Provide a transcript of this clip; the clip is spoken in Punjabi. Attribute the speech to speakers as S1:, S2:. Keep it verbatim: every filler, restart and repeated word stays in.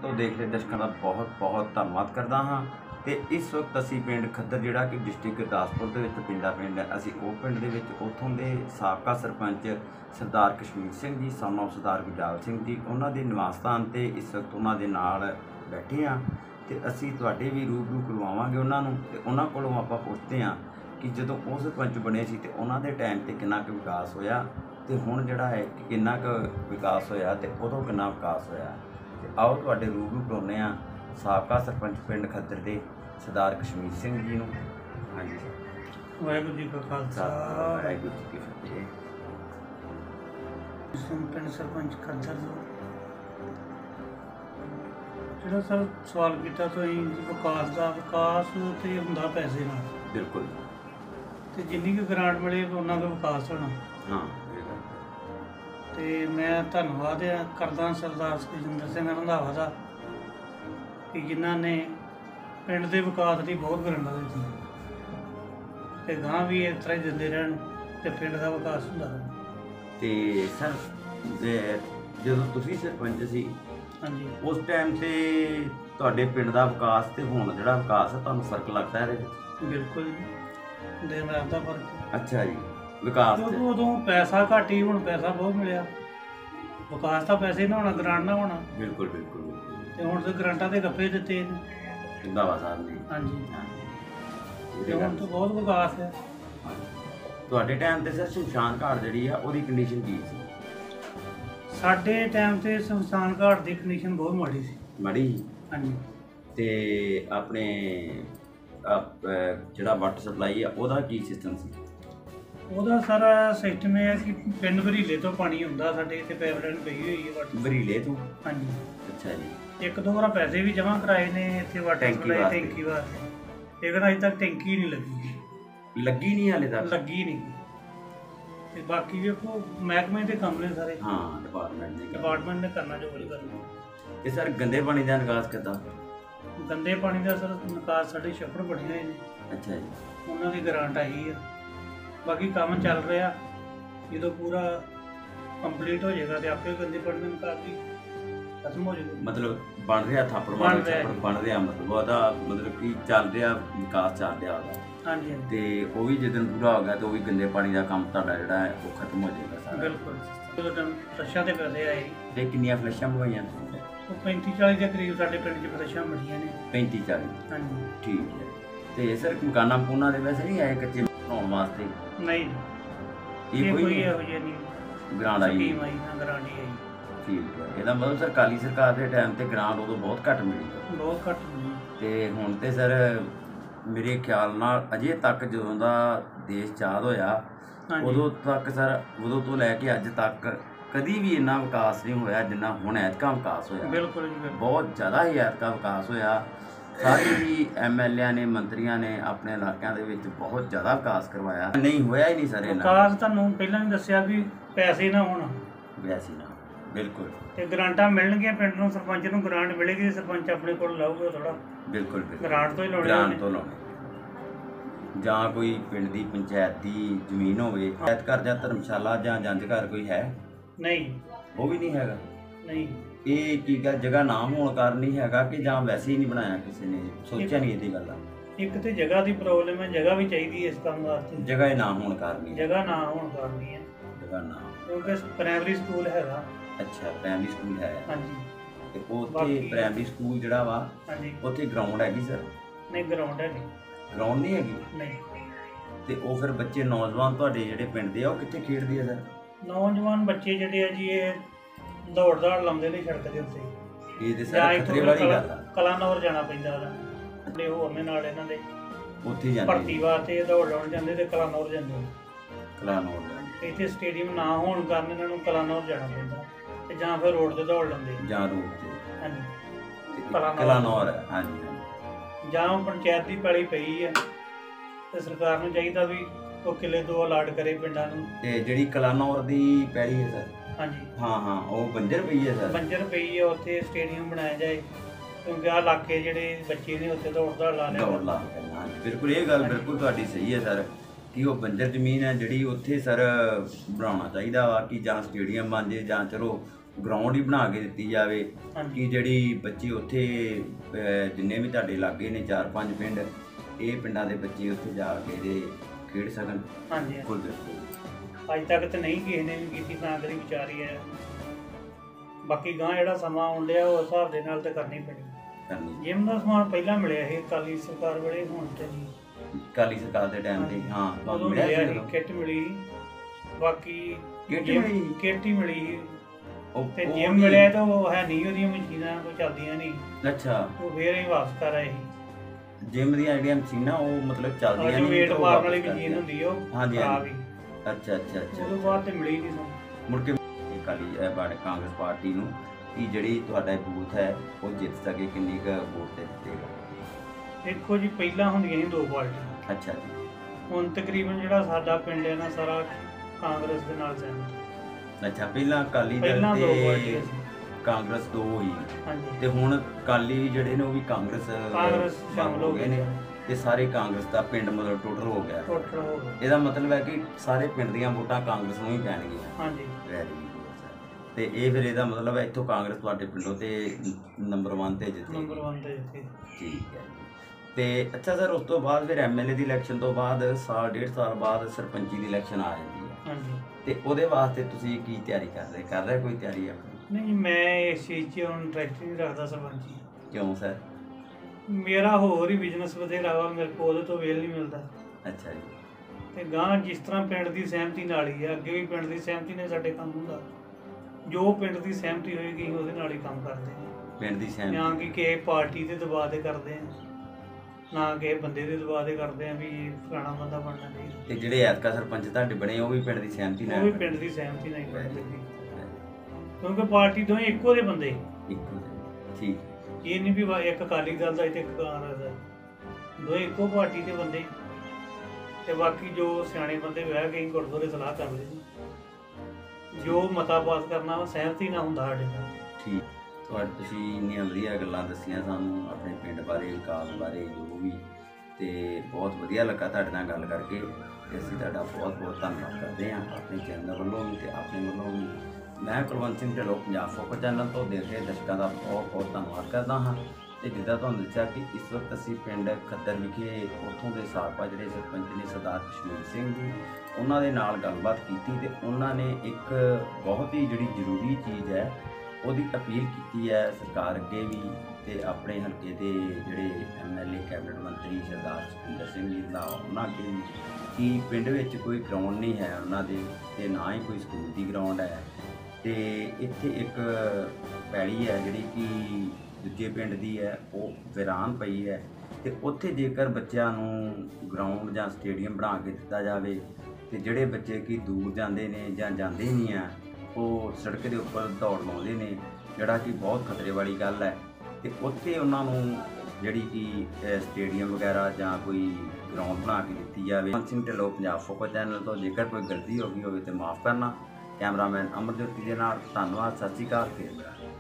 S1: ਤੋਂ ਦੇਖ ਰਹੇ ਦਰਸ਼ਕਾਂ ਦਾ ਬਹੁਤ ਬਹੁਤ ਧੰਨਵਾਦ ਕਰਦਾ ਹਾਂ। ਤੇ ਇਸ ਵਕਤ ਅਸੀਂ ਪਿੰਡ ਖੱਦਰ ਜਿਹੜਾ ਕਿ ਡਿਸਟ੍ਰਿਕਟ ਗੁਰਦਾਸਪੁਰ ਦੇ ਵਿੱਚ ਪੈਂਦਾ ਪਿੰਡ ਹੈ, ਅਸੀਂ ਉਹ ਪਿੰਡ ਦੇ ਵਿੱਚ ਉੱਥੋਂ ਦੇ ਸਾਬਕਾ ਸਰਪੰਚ ਸਰਦਾਰ ਕਸ਼ਮੀਰ ਸਿੰਘ ਜੀ son of ਸਰਦਾਰ ਗੁਰਜਾਲ ਸਿੰਘ ਜੀ ਉਹਨਾਂ ਦੇ ਨਿਵਾਸ ਸਥਾਨ 'ਤੇ ਇਸ ਵਕਤ ਉਹਨਾਂ ਦੇ ਨਾਲ ਬੈਠੇ ਹਾਂ ਤੇ ਅਸੀਂ ਤੁਹਾਡੇ ਵੀ ਰੂਬਰੂ ਕਰਵਾਵਾਂਗੇ ਉਹਨਾਂ ਨੂੰ। ਤੇ ਉਹਨਾਂ ਕੋਲੋਂ ਆਪਾਂ ਪੁੱਛਦੇ ਹਾਂ ਕਿ ਜਦੋਂ ਉਹ ਸਰਪੰਚ ਬਣੇ ਸੀ ਤੇ ਉਹਨਾਂ ਦੇ ਟਾਈਮ 'ਤੇ ਕਿੰਨਾ ਕੁ ਵਿਕਾਸ ਹੋਇਆ ਤੇ ਹੁਣ ਜਿਹੜਾ ਹੈ ਕਿੰਨਾ ਕੁ ਵਿਕਾਸ ਹੋਇਆ ਤੇ ਉਦੋਂ ਕਿੰਨਾ ਵਿਕਾਸ ਹੋਇਆ। ਤੇ ਆਓ ਤੁਹਾਡੇ ਰੂਬਰੂ ਕਰਾਉਂਦੇ ਹਾਂ ਸਾਬਕਾ ਸਰਪੰਚ ਪਿੰਡ ਖੱਦਰ ਦੇ ਸਰਦਾਰ ਕਸ਼ਮੀਰ ਸਿੰਘ ਜੀ ਨੂੰ। ਹਾਂਜੀ
S2: ਵਾਹਿਗੁਰੂ ਜੀ ਕਾ ਖਾਲਸਾ
S1: ਵਾਹਿਗੁਰੂ ਜੀ ਕੀ ਫਤਿਹ।
S2: ਪਿੰਡ ਸਰਪੰਚ ਖੱਦਰ ਜਿਹੜਾ ਸਰ ਸਵਾਲ ਕੀਤਾ ਤੁਸੀਂ ਵਿਕਾਸ ਦਾ, ਵਿਕਾਸ ਤੇ ਹੁੰਦਾ ਪੈਸੇ ਨਾਲ
S1: ਬਿਲਕੁਲ,
S2: ਤੇ ਜਿੰਨੀ ਕੁ ਗ੍ਰਾਂਟ ਮਿਲੇ ਉਹਨਾਂ ਦਾ ਵਿਕਾਸ ਹੋਣਾ।
S1: ਹਾਂ
S2: ਤੇ ਮੈਂ ਧੰਨਵਾਦ ਕਰਦਾ ਸਰਦਾਰ ਸੁਖਜਿੰਦਰ ਸਿੰਘ ਰੰਧਾਵਾ ਦਾ ਕਿ ਜਿਨ੍ਹਾਂ ਨੇ ਪਿੰਡ ਦੇ ਵਿਕਾਸ ਲਈ ਬਹੁਤ ਗ੍ਰਾਂਟਾਂ ਦਿੱਤੀਆਂ ਤੇ ਗਾਂ ਵੀ ਇਸ ਤਰ੍ਹਾਂ ਹੀ ਦਿੰਦੇ ਰਹਿਣ ਤੇ ਪਿੰਡ ਦਾ ਵਿਕਾਸ ਹੁੰਦਾ ਰਹੇ।
S1: ਤੇ ਸਰ ਜਦੋਂ ਤੁਸੀਂ ਸਰਪੰਚ ਸੀ
S2: ਹਾਂਜੀ
S1: ਉਸ ਟਾਈਮ ਤੇ ਤੁਹਾਡੇ ਪਿੰਡ ਦਾ ਵਿਕਾਸ ਤੇ ਹੁਣ ਜਿਹੜਾ ਵਿਕਾਸ ਹੈ ਤੁਹਾਨੂੰ ਫਰਕ ਲੱਗਦਾ ਇਹਦੇ ਵਿੱਚ?
S2: ਬਿਲਕੁਲ ਦਿਨ ਰਾਤ ਦਾ ਫਰਕ।
S1: ਅੱਛਾ ਜੀ, ਵਿਕਾਸ ਤੇ
S2: ਉਦੋਂ ਪੈਸਾ ਘੱਟ ਹੀ, ਹੁਣ ਪੈਸਾ ਬਹੁਤ ਮਿਲਿਆ। ਵਿਕਾਸ ਤਾਂ ਪੈਸੇ ਨਾ ਹੋਣਾ, ਗ੍ਰਾਂਟ ਨਾ ਹੋਣਾ।
S1: ਬਿਲਕੁਲ ਬਿਲਕੁਲ ਬਿਲਕੁਲ।
S2: ਤੇ ਹੁਣ ਤਾਂ ਗ੍ਰਾਂਟਾਂ ਦੇ ਗੱਫੇ ਦਿੱਤੇ ਨੇ
S1: ਰੰਧਾਵਾ ਸਾਹਿਬ ਨੇ।
S2: ਹਾਂਜੀ ਤੇ ਹੁਣ ਤਾਂ ਬਹੁਤ ਵਿਕਾਸ ਹੈ।
S1: ਤੁਹਾਡੇ ਟਾਈਮ ਤੇ ਸਰ ਸ਼ਮਸ਼ਾਨ ਘਾਟ ਜਿਹੜੀ ਆ ਉਹਦੀ ਕੰਡੀਸ਼ਨ ਕੀ ਸੀ?
S2: ਸਾਡੇ ਟਾਈਮ ਤੇ ਸ਼ਮਸ਼ਾਨ ਘਾਟ ਦੀ ਕੰਡੀਸ਼ਨ ਬਹੁਤ ਮਾੜੀ ਸੀ।
S1: ਮਾੜੀ?
S2: ਹਾਂਜੀ।
S1: ਤੇ ਆਪਣੇ ਜਿਹੜਾ ਵਾਟਰ ਸਪਲਾਈ ਆ ਉਹਦਾ ਕੀ ਸਿਸਟਮ ਸੀ?
S2: ਉਹਦਾ ਸਾਰਾ ਸਿਸਟਮ ਇਹ ਹੈ ਕਿ ਪਿੰਡ ਬਰੀਲੇ ਤੋਂ ਪਾਣੀ ਹੁੰਦਾ, ਸਾਡੇ ਇੱਥੇ ਪਾਈਪਲਾਈਨ ਪਈ ਹੋਈ ਹੈ ਵਾਟਰ
S1: ਬਰੀਲੇ ਤੋਂ?
S2: ਹਾਂਜੀ।
S1: ਅੱਛਾ ਜੀ।
S2: ਇੱਕ ਦੋ ਵਾਰ ਪੈਸੇ ਵੀ ਜਮ੍ਹਾਂ ਕਰਾਏ ਨੇ ਇੱਥੇ ਵਾਟਰ ਸਪਲਾਈ ਟੈਂਕੀ ਵਾਸਤੇ, ਲੇਕਿਨ ਅਜੇ ਤੱਕ ਟੈਂਕੀ ਨਹੀਂ ਲੱਗੀ।
S1: ਲੱਗੀ ਨਹੀਂ ਹਾਲੇ ਤੱਕ?
S2: ਲੱਗੀ ਨਹੀਂ। ਤੇ ਬਾਕੀ ਵੇਖੋ ਮਹਿਕਮੇ ਦੇ ਕੰਮ ਨੇ ਸਾਰੇ।
S1: ਹਾਂ, ਡਿਪਾਰਟਮੈਂਟ ਦੇ
S2: ਡਿਪਾਰਟਮੈਂਟ ਨੇ ਕਰਨਾ ਜੋ ਵੀ ਕਰਨਾ।
S1: ਤੇ ਸਰ ਗੰਦੇ ਪਾਣੀ ਦਾ ਨਿਕਾਸ ਕਿੱਦਾਂ?
S2: ਗੰਦੇ ਪਾਣੀ ਦਾ ਸਰ ਨਿਕਾਸ ਸਾਡੇ ਛੱਪੜ ਬਣੇ ਹੋਏ ਨੇ।
S1: ਅੱਛਾ ਜੀ।
S2: ਉਹਨਾਂ ਦੀ ਗ੍ਰਾਂਟ ਆਈ ਆ, ਬਾਕੀ ਕੰਮ ਚੱਲ ਰਿਹਾ। ਜਦੋਂ ਪੂਰਾ ਕੰਪਲੀਟ ਹੋ ਜਾਏਗਾ ਤੇ ਆਪੇ ਗੰਦੇ ਪਾਣੀ ਦਾ ਨਿਕਾਸ ਵੀ ਖਤਮ ਹੋ ਜਾਏਗਾ।
S1: ਮਤਲਬ ਬਣ ਰਿਹਾ ਥਾਪੜ ਵਾਲਾ ਛੱਪੜ ਬਣ ਰਿਹਾ, ਮਤਲਬ ਉਹਦਾ ਮਤਲਬ ਕਿ ਚੱਲ ਰਿਹਾ, ਵਿਕਾਸ ਚੱਲ ਰਿਹਾ ਉਹਦਾ।
S2: ਹਾਂਜੀ।
S1: ਤੇ ਉਹ ਵੀ ਜਦੋਂ ਪੂਰਾ ਹੋ ਗਿਆ ਤੇ ਉਹ ਵੀ ਗੰਦੇ ਪਾਣੀ ਦਾ ਕੰਮ ਤੁਹਾਡਾ ਜਿਹੜਾ ਹੈ ਉਹ ਖਤਮ ਹੋ ਜਾਏਗਾ ਸਾਰਾ?
S2: ਬਿਲਕੁਲ। ਜਦੋਂ ਫਲਸ਼ਾਂ ਦੇ ਪੈਸੇ ਆਏ
S1: ਤੇ ਕਿੰਨੀਆਂ ਫਲਸ਼ਾਂ ਬਣਵਾਈਆਂ?
S2: ਉਹ ਪੈਂਤੀ ਚਾਲੀ ਦੇ ਕਰੀਬ ਸਾਡੇ ਪਿੰਡ 'ਚ ਫਲਸ਼ਾਂ ਬਣੀਆਂ ਨੇ।
S1: ਪੈਂਤੀ ਚਾਲੀ?
S2: ਹਾਂਜੀ।
S1: ਠੀਕ ਹੈ। ਤੇ ਸਰ ਮਕਾਨਾਂ ਮਕੂਨਾਂ ਦੇ ਵੈਸੇ ਨਹੀਂ ਆਏ ਕੱਚੇ ਬਣਾਉਣ ਵਾਸਤੇ?
S2: ਨਹੀਂ,
S1: ਇਹ ਕੋਈ
S2: ਇਹੋ ਜਿਹਾ ਨਹੀਂ
S1: ਗ੍ਰਾਂਟ ਆਈ?
S2: ਸਕੀਮ ਆਈ ਨਾ ਗ੍ਰਾਂਟ ਹੀ ਆਈ।
S1: ਠੀਕ ਹੈ। ਇਹਦਾ ਮਤਲਬ ਸਰਕਾਰੀ ਸਰਕਾਰ ਦੇ ਟਾਈਮ ਤੇ ਗ੍ਰਾਂਟ ਉਦੋਂ ਬਹੁਤ ਘੱਟ ਮਿਲੀ?
S2: ਬਹੁਤ ਘੱਟ ਮਿਲੀ।
S1: ਤੇ ਹੁਣ ਤੇ ਸਰ ਮੇਰੇ ਖਿਆਲ ਨਾਲ ਅਜੇ ਤੱਕ ਜਦੋਂ ਦਾ ਦੇਸ਼ ਆਜ਼ਾਦ ਹੋਇਆ ਉਦੋਂ ਤੱਕ ਸਰ, ਉਦੋਂ ਤੋਂ ਲੈ ਕੇ ਅੱਜ ਤੱਕ ਕਦੀ ਵੀ ਇੰਨਾ ਵਿਕਾਸ ਨਹੀਂ ਹੋਇਆ ਜਿੰਨਾ ਹੁਣ ਐਤਕਾਂ ਵਿਕਾਸ ਹੋਇਆ।
S2: ਬਿਲਕੁਲ ਜੀ,
S1: ਬਹੁਤ ਜ਼ਿਆਦਾ ਹੀ ਐਤਕਾਂ ਵਿਕਾਸ ਹੋਇਆ। ਸਾਰੇ ਹੀ ਐਮ ਐਲ ਏ ਨੇ, ਮੰਤਰੀਆਂ ਨੇ ਆਪਣੇ ਇਲਾਕਿਆਂ ਦੇ ਵਿੱਚ ਬਹੁਤ ਜ਼ਿਆਦਾ ਵਿਕਾਸ ਕਰਵਾਇਆ। ਨਹੀਂ ਹੋਇਆ ਹੀ ਨਹੀਂ ਸਰ ਇਹਨਾਂ
S2: ਵਿਕਾਸ। ਤੁਹਾਨੂੰ ਪਹਿਲਾਂ ਵੀ ਦੱਸਿਆ ਵੀ ਪੈਸੇ ਨਾ ਹੋਣ,
S1: ਵੈਸੇ ਨਾ। ਬਿਲਕੁਲ।
S2: ਤੇ ਗ੍ਰਾਂਟਾਂ ਮਿਲਣਗੀਆਂ ਪਿੰਡ ਨੂੰ, ਸਰਪੰਚ ਨੂੰ ਗ੍ਰਾਂਟ ਮਿਲੇਗੀ, ਸਰਪੰਚ ਆਪਣੇ ਕੋਲ ਲਾਊਗਾ ਥੋੜਾ।
S1: ਬਿਲਕੁਲ ਬਿਲਕੁਲ।
S2: ਗ੍ਰਾਂਟ ਤੋਂ ਹੀ ਲਾਉਣੇ।
S1: ਗ੍ਰਾਂਟ ਤੋਂ ਲਾਉਣੇ। ਜਾਂ ਕੋਈ ਪਿੰਡ ਦੀ ਪੰਚਾਇਤ ਦੀ ਜ਼ਮੀਨ ਹੋਵੇ, ਪੰਚਾਇਤ ਘਰ ਜਾਂ ਧਰਮਸ਼ਾਲਾ ਜਾਂ ਜੰਝ ਘਰ ਕੋਈ ਹੈ?
S2: ਨਹੀਂ,
S1: ਉਹ ਵੀ ਨਹੀਂ ਹੈਗਾ।
S2: ਨਹੀਂ।
S1: ਇਹ ਕੀ ਗੱਲ ਜਗ੍ਹਾ ਨਾ ਹੋਣ ਕਾਰਨ ਨਹੀਂ ਹੈਗਾ ਕਿ ਜਾਂ ਵੈਸੇ ਹੀ ਨਹੀਂ ਬਣਾਇਆ, ਕਿਸੇ ਨੇ ਸੋਚਿਆ ਨਹੀਂ ਇਹਦੀ ਗੱਲ?
S2: ਇੱਕ ਤੇ ਜਗ੍ਹਾ ਦੀ ਪ੍ਰੋਬਲਮ ਹੈ, ਜਗ੍ਹਾ ਵੀ ਚਾਹੀਦੀ ਹੈ ਇਸ ਕੰਮ ਵਾਸਤੇ।
S1: ਜਗ੍ਹਾ ਹੀ ਨਾ ਹੋਣ ਕਾਰਨ ਹੀ?
S2: ਜਗ੍ਹਾ ਨਾ ਹੋਣ ਕਾਰਨ ਹੀ ਹੈ।
S1: ਜਗ੍ਹਾ ਨਾ,
S2: ਕਿਉਂਕਿ ਪ੍ਰਾਇਮਰੀ ਸਕੂਲ ਹੈਗਾ।
S1: ਅੱਛਾ, ਪ੍ਰਾਇਮਰੀ ਸਕੂਲ ਹੈ?
S2: ਹਾਂਜੀ।
S1: ਤੇ ਉੱਥੇ ਪ੍ਰਾਇਮਰੀ ਸਕੂਲ ਜਿਹੜਾ ਵਾ,
S2: ਹਾਂਜੀ,
S1: ਉੱਥੇ ਗਰਾਊਂਡ ਹੈਗੀ ਸਰ?
S2: ਨਹੀਂ, ਗਰਾਊਂਡ ਹੈ ਨਹੀਂ।
S1: ਗਰਾਊਂਡ ਨਹੀਂ ਹੈਗੀ?
S2: ਨਹੀਂ।
S1: ਤੇ ਉਹ ਫਿਰ ਬੱਚੇ ਨੌਜਵਾਨ ਤੁਹਾਡੇ ਜਿਹੜੇ ਪਿੰਡ ਦੇ ਆ ਉਹ ਕਿੱਥੇ ਖੇਡਦੇ ਆ ਸਰ?
S2: ਨੌਜਵਾਨ ਬੱਚੇ ਜਿਹੜੇ ਆ ਜੀ ਇਹ ਦੌੜ ਦੌੜ ਲਾਉਂਦੇ ਨੇ ਸੜਕ ਦੇ ਉੱਤੇ।
S1: ਇਹ ਤੇ ਸਰ ਖਤਰੇ ਵਾਲੀ ਗੱਲ ਆ।
S2: ਕਲਾਨੌਰ ਜਾਣਾ ਪੈਂਦਾ ਉਹਦਾ, ਤੇ ਹੋਰ ਨੇ ਨਾਲ ਇਹਨਾਂ ਦੇ
S1: ਉੱਥੇ ਜਾਂਦੇ
S2: ਭਰਤੀ ਵਾਸਤੇ ਦੌੜ ਲਾਉਣ ਜਾਂਦੇ ਤੇ ਕਲਾਨੌਰ ਜਾਂਦੇ।
S1: ਕਲਾਨੌਰ ਜਾਂਦੇ।
S2: ਇੱਥੇ ਸਟੇਡੀਅਮ ਨਾ ਹੋਣ ਕਾਰਨ ਇਹਨਾਂ ਨੂੰ ਕਲਾਨੌਰ ਜਾਣਾ ਪੈਂਦਾ ਤੇ ਜਾਂ ਫਿਰ ਰੋਡ ਤੇ ਦੌੜ ਲਾਉਂਦੇ।
S1: ਜਾਂ ਰੋਡ ਤੇ?
S2: ਹਾਂਜੀ,
S1: ਕਲਾਨੌਰ ਹੈ। ਹਾਂਜੀ।
S2: ਜਾਂ ਪੰਚਾਇਤ ਦੀ ਪੈਲੀ ਪਈ ਹੈ ਤੇ ਸਰਕਾਰ ਨੂੰ ਚਾਹੀਦਾ ਵੀ ਉਹ ਕਿੱਲੇ ਦੋ ਅਲਾਟ ਕਰੇ ਪਿੰਡਾਂ ਨੂੰ।
S1: ਤੇ ਜਿਹੜੀ ਕਲਾਨੌਰ ਦੀ ਪੈਲੀ ਹੈ ਸਰ?
S2: ਹਾਂਜੀ।
S1: ਹਾਂ ਹਾਂ, ਉਹ ਬੰਜਰ ਪਈ ਹੈ ਸਰ?
S2: ਬੰਜਰ ਪਈ ਹੈ, ਉੱਥੇ ਸਟੇਡੀਅਮ ਬਣਾਇਆ ਜਾਏ ਕਿਉਂਕਿ ਆਹ ਇਲਾਕੇ ਜਿਹੜੇ ਬੱਚੇ ਨੇ ਉੱਥੇ ਦੌੜ ਦੌੜ ਲਾ ਲਿਆ।
S1: ਦੌੜ ਲਾ ਲੈਣਾ। ਬਿਲਕੁਲ, ਇਹ ਗੱਲ ਬਿਲਕੁਲ ਤੁਹਾਡੀ ਸਹੀ ਹੈ ਸਰ ਕਿ ਉਹ ਬੰਜਰ ਜ਼ਮੀਨ ਹੈ ਜਿਹੜੀ ਉੱਥੇ ਸਰ ਬਣਾਉਣਾ ਚਾਹੀਦਾ ਵਾ ਕਿ ਜਾਂ ਸਟੇਡੀਅਮ ਬਣ ਜੇ ਜਾਂ ਚਲੋ ਗਰਾਊਂਡ ਹੀ ਬਣਾ ਕੇ ਦਿੱਤੀ ਜਾਵੇ
S2: ਹਾਂਜੀ
S1: ਕਿ ਜਿਹੜੀ ਬੱਚੇ ਉੱਥੇ ਅਹ, ਜਿੰਨੇ ਵੀ ਤੁਹਾਡੇ ਲਾਗੇ ਨੇ ਚਾਰ ਪੰਜ ਪਿੰਡ, ਇਹ ਪਿੰਡਾਂ ਦੇ ਬੱਚੇ ਉੱਥੇ ਜਾ ਕੇ ਦੇ ਖੇਡ ਸਕਣ।
S2: ਹਾਂਜੀ
S1: ਕੋਈ ਬਿਲਕੁਲ
S2: ਅੱਜ ਤੱਕ ਤੇ ਨਹੀਂ ਕਿਸੇ ਨੇ ਵੀ ਕੀਤੀ, ਤਾਂ ਕਰੀ ਵਿਚਾਰੀ ਹੈ। ਬਾਕੀ ਗਾਂ ਜਿਹੜਾ ਸਮਾਂ ਆਉਣ ਡਿਆ ਉਸ ਹਿਸਾਬ ਦੇ ਨਾਲ ਤਾਂ ਕਰਨੀ ਪੈਣੀ।
S1: ਕਰਨੀ
S2: ਜਿਮ ਦਾ ਸਮਾਨ ਪਹਿਲਾਂ ਮਿਲਿਆ ਸੀ ਅਕਾਲੀ ਸਰਕਾਰ ਵੇਲੇ, ਹੁਣ ਤੇ ਨਹੀਂ।
S1: ਕਾਲੀ ਸਰਕਾਰ ਦੇ ਟਾਈਮ ਤੇ ਹਾਂ
S2: ਉਦੋਂ
S1: ਤੁਹਾਨੂੰ
S2: ਮਿਲਿਆ
S1: ਮਿਲਿਆ
S2: ਸੀ,
S1: ਸੀ
S2: ਕਿੱਟ ਮਿਲੀ, ਬਾਕੀ
S1: ਕਿੱਟ
S2: ਜਿਮ-
S1: ਮਿਲੀ?
S2: ਕਿੱਟ ਹੀ ਮਿਲੀ ਸੀ।
S1: ਉਹ
S2: ਤੇ
S1: ਉਹ
S2: ਜਿਮ
S1: ਵੀ-
S2: ਮਿਲਿਆ ਤਾਂ ਉਹ ਹੈ ਨਹੀਂ, ਉਹਦੀਆਂ ਮਸ਼ੀਨਾਂ ਕੋਈ ਚੱਲਦੀਆਂ ਨਹੀਂ,
S1: ਅੱਛਾ
S2: ਉਹ ਫੇਰ ਹੀ ਵਾਪਸ ਕਰ ਆਏ ਸੀ।
S1: ਜਿਮ ਦੀਆਂ ਜਿਹੜੀਆਂ ਮਸ਼ੀਨਾਂ ਉਹ ਮਤਲਬ ਚੱਲਦੀਆਂ
S2: ਜੋ ਵੇਟ
S1: ਤੇ ਉਹ
S2: ਮਾਰਨ
S1: ਵਾਪਸ
S2: ਵਾਲੀ
S1: ਕਰ
S2: ਮਸ਼ੀਨ ਹੁੰਦੀ ਆ, ਉਹ
S1: ਹਾਂਜੀ,
S2: ਖਰਾਬ
S1: ਹਾਂਜੀ।
S2: ਹੀ।
S1: ਅੱਛਾ ਅੱਛਾ ਅੱਛਾ
S2: ਉਦੋਂ ਬਾਅਦ ਤੇ ਮਿਲੀ ਨਹੀਂ ਸਾਨੂੰ।
S1: ਮੁੜ ਕੇ ਅਕਾਲੀ ਇਹ ਬਾੜ ਕਾਂਗਰਸ ਪਾਰਟੀ ਨੂੰ ਕਿ ਜਿਹੜੀ ਤੁਹਾਡਾ ਬੂਥ ਹੈ ਉਹ ਜਿੱਤ ਸਕੇ, ਕਿੰਨੀ ਕੁ ਵੋਟ ਤੇ ਜਿੱਤੇਗਾ?
S2: ਦੇਖੋ ਜੀ, ਪਹਿਲਾਂ ਹੁੰਦੀਆਂ ਸੀ ਦੋ ਪਾਰਟੀਆਂ,
S1: ਅੱਛਾ ਜੀ
S2: ਹੁਣ ਤਕਰੀਬਨ ਜਿਹੜਾ ਸਾਡਾ ਪਿੰਡ ਹੈ ਨਾ ਸਾਰਾ ਕਾਂਗਰਸ ਦੇ ਨਾਲ ਸਹਿਮਤ।
S1: ਅੱਛਾ ਪਹਿਲਾਂ ਅਕਾਲੀ ਦਲ
S2: ਪਹਿਲਾਂ ਦੋ
S1: ਤੇ
S2: ਪਾਰਟੀਆਂ ਸੀ।
S1: ਕਾਂਗਰਸ ਦੋ ਹੋਈ
S2: ਹਾਂਜੀ
S1: ਤੇ ਹੁਣ ਅਕਾਲੀ ਜਿਹੜੇ ਨੇ ਉਹ ਵੀ ਕਾਂਗਰਸ
S2: ਕਾਂਗਰਸ
S1: ਵੱਲ
S2: ਸ਼ਾਮਲ ਹੋ ਗਏ ਨੇ,
S1: ਤੇ ਸਾਰੇ ਕਾਂਗਰਸ ਦਾ ਪਿੰਡ ਮਤਲਬ ਟੋਟਲ ਹੋ ਗਿਆ।
S2: ਟੋਟਲ ਹੋ ਗਏ।
S1: ਇਹਦਾ ਮਤਲਬ ਹੈ ਕਿ ਸਾਰੇ ਪਿੰਡ ਦੀਆਂ ਵੋਟਾਂ ਕਾਂਗਰਸ ਨੂੰ ਹੀ ਪੈਣਗੀਆਂ।
S2: ਹਾਂਜੀ
S1: ਵੈਰੀ ਗੁੱਡ ਸਰ। ਤੇ ਇਹ ਫਿਰ ਇਹਦਾ ਮਤਲਬ ਹੈ ਇੱਥੋਂ ਕਾਂਗਰਸ ਤੁਹਾਡੇ ਪਿੰਡੋਂ ਤੇ ਨੰਬਰ ਵਨ ਤੇ ਜਿੱਤੇ।
S2: ਨੰਬਰ ਵਨ ਤੇ ਜਿੱਥੇ।
S1: ਠੀਕ ਹੈ ਜੀ। ਤੇ ਅੱਛਾ ਸਰ, ਉਸ ਤੋਂ ਬਾਅਦ ਫਿਰ ਐਮਐਲਏ ਦੀ ਇਲੈਕਸ਼ਨ ਤੋਂ ਬਾਅਦ ਸਾਲ ਡੇਢ ਸਾਲ ਬਾਅਦ ਸਰਪੰਚੀ ਦੀ ਇਲੈਕਸ਼ਨ ਆ ਜਾਂਦੀ ਹੈ,
S2: ਹਾਂਜੀ
S1: ਤੇ ਉਹਦੇ ਵਾਸਤੇ ਤੁਸੀਂ ਕੀ ਤਿਆਰੀ ਕਰ ਰਹੇ ਕਰ ਰਹੇ ਕੋਈ ਤਿਆਰੀ ਆਪਣੀ?
S2: ਨਹੀਂ, ਮੈਂ ਇਸ ਚੀਜ਼ 'ਚ ਹੁਣ ਇੰਟਰਸਟ ਨਹੀਂ ਰੱਖਦਾ ਸਰਪੰਚੀ।
S1: ਕਿਉਂ ਸਰ?
S2: ਮੇਰਾ ਹੋਰ ਹੀ ਬਿਜ਼ਨਸ ਬਥੇਰਾ ਵਾ, ਮੇਰੇ ਕੋਲ ਉਹਦੇ ਤੋਂ ਵੇਲ ਨਹੀਂ ਮਿਲਦਾ।
S1: ਅੱਛਾ ਜੀ
S2: ਤੇ ਗਾਂ ਜਿਸ ਤਰ੍ਹਾਂ ਪਿੰਡ ਦੀ ਸਹਿਮਤੀ ਨਾਲ ਹੀ ਆ, ਅੱਗੇ ਵੀ ਪਿੰਡ ਦੀ ਸਹਿਮਤੀ ਨਾਲ ਸਾਡੇ ਕੰਮ ਹੁੰਦਾ। ਜੋ ਪਿੰਡ ਦੀ ਸਹਿਮਤੀ ਹੋਏਗੀ ਅਸੀਂ ਉਹਦੇ ਨਾਲ ਹੀ ਕੰਮ ਕਰਦੇ ਹਾਂ।
S1: ਪਿੰਡ ਦੀ
S2: ਨਾ
S1: ਸਹਿਮਤੀ
S2: ਕਿ ਕਿਸੇ ਪਾਰਟੀ ਦੇ ਦਬਾਅ ਤੇ ਕਰਦੇ ਹਾਂ, ਨਾ ਕਿਸੇ ਬੰਦੇ ਦੇ ਦਬਾਅ ਤੇ ਕਰਦੇ ਹਾਂ ਵੀ ਫਲਾਣਾ ਬੰਦਾ ਬਣਨਾ ਚਾਹੀਦਾ।
S1: ਤੇ ਜਿਹੜੇ ਐਤਕਾ ਸਰਪੰਚ ਤੁਹਾਡੇ ਬਣੇ ਉਹ ਵੀ ਪਿੰਡ ਦੀ ਸਹਿਮਤੀ
S2: ਉਹ
S1: ਨਾਲ
S2: ਵੀ ਪਿੰਡ ਦੀ ਸਹਿਮਤੀ ਨਾਲ ਹੀ ਬਣਦੇ ਸੀ, ਕਿਉਂਕਿ ਪਾਰਟੀ ਦੋਵੇਂ ਇੱਕੋ ਦੇ ਬੰਦੇ।
S1: ਇੱਕੋ ਜਿਹੇ। ਠੀਕ
S2: ਇਹ ਨਹੀਂ ਵੀ ਵਾ- ਇੱਕ ਅਕਾਲੀ ਦਲ ਦਾ ਤੇ ਇੱਕ ਕਾਂਗਰਸ ਦਾ, ਦੋਵੇਂ ਇੱਕੋ ਪਾਰਟੀ ਦੇ ਬੰਦੇ। ਤੇ ਬਾਕੀ ਜੋ ਸਿਆਣੇ ਬੰਦੇ ਬਹਿ ਕੇ ਗੁਰਦੁਆਰੇ ਸਲਾਹ ਕਰਦੇ ਸੀ, ਜੋ ਮਤਾ ਪਾਸ ਕਰਨਾ ਉਹ ਸਹਿਮਤੀ ਨਾਲ ਹੁੰਦਾ ਸਾਡੇ ਨਾਲ।
S1: ਠੀਕ। ਤੁਹਾਡੇ ਤੁਸੀਂ ਇੰਨੀਆਂ ਵਧੀਆ ਗੱਲਾਂ ਦੱਸੀਆਂ ਸਾਨੂੰ ਆਪਣੇ ਪਿੰਡ ਬਾਰੇ, ਵਿਕਾਸ ਬਾਰੇ, ਜੋ ਵੀ, ਤੇ ਬਹੁਤ ਵਧੀਆ ਲੱਗਾ ਤੁਹਾਡੇ ਨਾਲ ਗੱਲ ਕਰਕੇ। ਤੇ ਅਸੀਂ ਤੁਹਾਡਾ ਬਹੁਤ ਬਹੁਤ ਧੰਨਵਾਦ ਕਰਦੇ ਹਾਂ ਆਪਣੇ ਚੈਨਲ ਵੱਲੋਂ ਵੀ ਤੇ ਆਪਣੇ ਵੱਲੋਂ ਵੀ। ਮੈਂ ਕੁਲਵੰਤ ਸਿੰਘ ਢਿੱਲੋਂ ਪੰਜਾਬ ਫੋਕਸ ਚੈਨਲ ਤੋਂ ਦੇਖ ਰਹੇ ਦਰਸ਼ਕਾਂ ਦਾ ਬਹੁਤ ਬਹੁਤ ਧੰਨਵਾਦ ਕਰਦਾ ਹਾਂ। ਤੇ ਜਿੱਦਾਂ ਤੁਹਾਨੂੰ ਦੱਸਿਆ ਕਿ ਇਸ ਵਕਤ ਅਸੀਂ ਪਿੰਡ ਖੱਦਰ ਵਿਖੇ ਉੱਥੋਂ ਦੇ ਸਾਬਕਾ ਜਿਹੜੇ ਸਰਪੰਚ ਨੇ ਸਰਦਾਰ ਕਸ਼ਮੀਰ ਸਿੰਘ ਜੀ, ਉਹਨਾਂ ਦੇ ਨਾਲ ਗੱਲਬਾਤ ਕੀਤੀ ਤੇ ਉਹਨਾਂ ਨੇ ਇੱਕ ਬਹੁਤ ਹੀ ਜਿਹੜੀ ਜ਼ਰੂਰੀ ਚੀਜ਼ ਹੈ ਉਹਦੀ ਅਪੀਲ ਕੀਤੀ ਹੈ ਸਰਕਾਰ ਅੱਗੇ ਵੀ ਤੇ ਆਪਣੇ ਹਲਕੇ ਦੇ ਜਿਹੜੇ ਐਮਐਲਏ ਕੈਬਨਿਟ ਮੰਤਰੀ ਸਰਦਾਰ ਸੁਖਿੰਦਰ ਸਿੰਘ ਜੀ ਦਾ ਉਹਨਾਂ ਅੱਗੇ ਵੀ ਕਿ ਪਿੰਡ ਵਿੱਚ ਕੋਈ ਗਰਾਊਂਡ ਨਹੀਂ ਹੈ ਉਹਨਾਂ ਦੇ, ਤੇ ਨਾ ਹੀ ਕੋਈ ਸਕੂਲ ਦੀ ਗਰਾਊਂਡ ਹੈ। ਤੇ ਇੱਥੇ ਇੱਕ ਪੈੜੀ ਹੈ ਜਿਹੜੀ ਕਿ ਦੂਜੇ ਪਿੰਡ ਦੀ ਹੈ, ਉਹ ਵੀਰਾਨ ਪਈ ਹੈ, ਤੇ ਉੱਥੇ ਜੇਕਰ ਬੱਚਿਆਂ ਨੂੰ ਗਰਾਊਂਡ ਜਾਂ ਸਟੇਡੀਅਮ ਬਣਾ ਕੇ ਦਿੱਤਾ ਜਾਵੇ ਤੇ ਜਿਹੜੇ ਬੱਚੇ ਕਿ ਦੂਰ ਜਾਂਦੇ ਨੇ ਜਾਂ ਜਾਂਦੇ ਨਹੀਂ ਆ, ਉਹ ਸੜਕ ਦੇ ਉੱਪਰ ਦੌੜ ਲਾਉਂਦੇ ਨੇ, ਜਿਹੜਾ ਕਿ ਬਹੁਤ ਖਤਰੇ ਵਾਲੀ ਗੱਲ ਹੈ। ਤੇ ਉੱਥੇ ਉਹਨਾਂ ਨੂੰ ਜਿਹੜੀ ਕਿ ਸਟੇਡੀਅਮ ਵਗੈਰਾ ਜਾਂ ਕੋਈ ਗਰਾਊਂਡ ਬਣਾ ਕੇ ਦਿੱਤੀ ਜਾਵੇ। ਕੁਲਵੰਤ ਸਿੰਘ ਢਿੱਲੋਂ ਪੰਜਾਬ ਫੋਕਸ ਚੈਨਲ ਤੋਂ ਜੇਕਰ ਕੋਈ ਗਲਤੀ ਹੋ ਗਈ ਹੋਵੇ ਤੇ ਮਾਫ ਕਰਨਾ। ਕੈਮਰਾਮੈਨ ਅਮਰਜੋਤੀ ਦੇ ਨਾਲ ਧੰਨਵਾਦ। ਸਤਿ ਸ਼੍ਰੀ ਅਕਾਲ। ਫੇਰ